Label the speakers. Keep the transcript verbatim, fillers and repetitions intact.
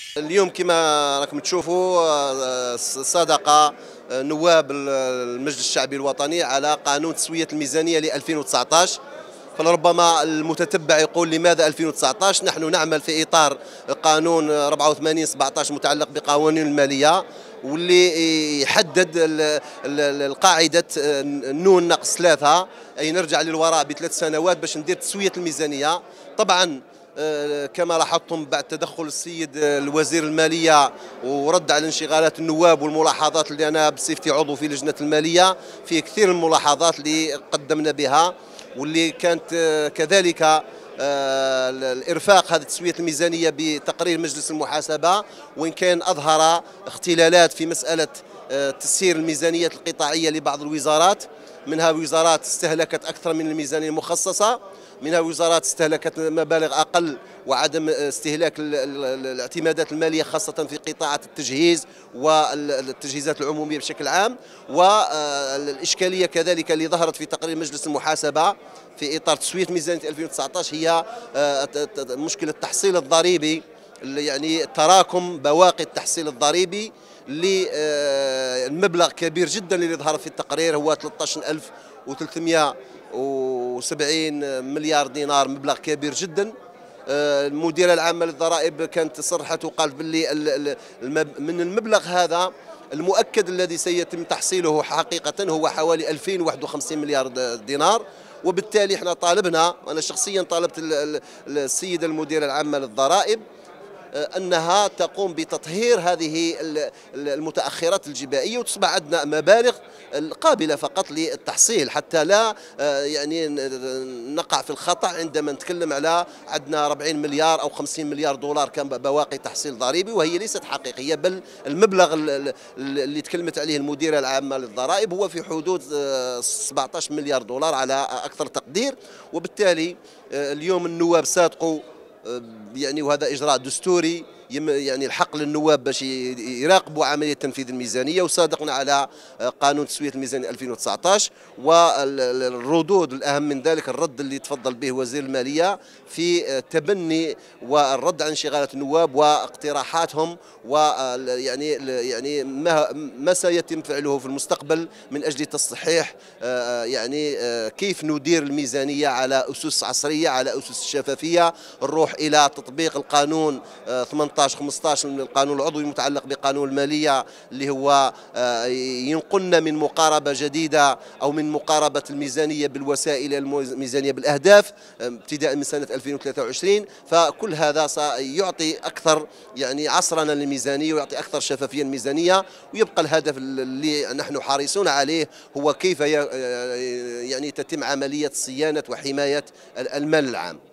Speaker 1: اليوم كما راكم تشوفوا صدق نواب المجلس الشعبي الوطني على قانون تسوية الميزانية ل ألفين وتسعطاش. فلربما المتتبع يقول لماذا ألفين وتسعطاش؟ نحن نعمل في إطار قانون أربعة وثمانين سبعطاش متعلق بقوانين المالية، واللي يحدد القاعدة نون ناقص ثلاثة، أي نرجع للوراء بثلاث سنوات باش ندير تسوية الميزانية. طبعا كما لاحظتم بعد تدخل السيد الوزير المالية ورد على انشغالات النواب والملاحظات اللي أنا بصفتي عضو في لجنة المالية، في كثير من الملاحظات اللي قدمنا بها، واللي كانت كذلك الإرفاق هذه تسوية الميزانية بتقرير مجلس المحاسبة، وإن كان أظهر اختلالات في مسألة تسيير الميزانيات القطاعية لبعض الوزارات، منها وزارات استهلكت أكثر من الميزانية المخصصة، منها وزارات استهلكت مبالغ أقل، وعدم استهلاك الاعتمادات المالية خاصة في قطاعات التجهيز والتجهيزات العمومية بشكل عام. والإشكالية كذلك اللي ظهرت في تقرير مجلس المحاسبة في إطار تسوية ميزانية ألفين وتسعطاش هي مشكلة التحصيل الضريبي، يعني تراكم بواقي التحصيل الضريبي للمبلغ كبير جدا اللي ظهر في التقرير، هو ثلاثة عشر ألف وثلاثمئة وسبعين مليار دينار، مبلغ كبير جدا. المديرة العامة للضرائب كانت صرحت وقالت باللي من المبلغ هذا المؤكد الذي سيتم تحصيله حقيقة هو حوالي ألفين وواحد وخمسين مليار دينار. وبالتالي احنا طالبنا، وانا شخصيا طالبت السيدة المديرة العامة للضرائب أنها تقوم بتطهير هذه المتأخرات الجبائية، وتصبح عندنا مبالغ قابلة فقط للتحصيل، حتى لا يعني نقع في الخطأ عندما نتكلم على عندنا أربعين مليار أو خمسين مليار دولار كبواقي تحصيل ضريبي، وهي ليست حقيقية، بل المبلغ اللي تكلمت عليه المديرة العامة للضرائب هو في حدود سبعة عشر مليار دولار على أكثر تقدير. وبالتالي اليوم النواب صادقوا، يعني وهذا إجراء دستوري، يعني الحق للنواب باش يراقبوا عملية تنفيذ الميزانية، وصادقنا على قانون تسوية الميزانية ألفين وتسعطاش. والردود الأهم من ذلك الرد اللي تفضل به وزير المالية في تبني والرد عن انشغالات النواب واقتراحاتهم، ويعني يعني ما ما سيتم فعله في المستقبل من أجل تصحيح يعني كيف ندير الميزانية على أسس عصرية، على أسس شفافية، نروح إلى تطبيق القانون ثمانية عشر خمسطاش من القانون العضوي المتعلق بقانون المالية، اللي هو ينقلنا من مقاربة جديدة أو من مقاربة الميزانية بالوسائل إلى الميزانية بالأهداف ابتداء من سنة ألفين وثلاثة وعشرين. فكل هذا سيعطي أكثر يعني عصرنا للميزانية، ويعطي أكثر شفافية للميزانية، ويبقى الهدف اللي نحن حريصون عليه هو كيف يعني تتم عملية صيانة وحماية المال العام.